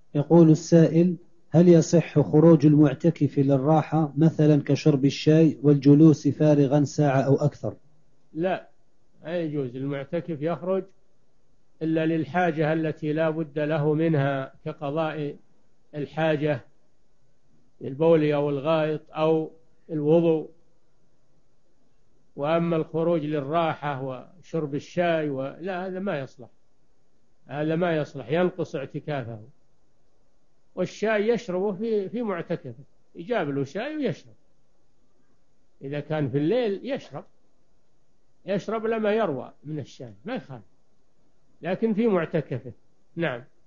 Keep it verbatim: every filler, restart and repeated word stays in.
يقول السائل: هل يصح خروج المعتكف للراحة مثلا كشرب الشاي والجلوس فارغا ساعة أو أكثر؟ لا، لا يجوز المعتكف يخرج إلا للحاجة التي لا بد له منها، كقضاء الحاجة البول أو الغائط أو الوضوء. وأما الخروج للراحة وشرب الشاي و... لا، هذا ما يصلح، هذا ما يصلح، ينقص اعتكافه. والشاي يشربه في في معتكفه، يجاب له شاي ويشرب، إذا كان في الليل يشرب يشرب لما يروى من الشاي ما يخالف، لكن في معتكفه. نعم.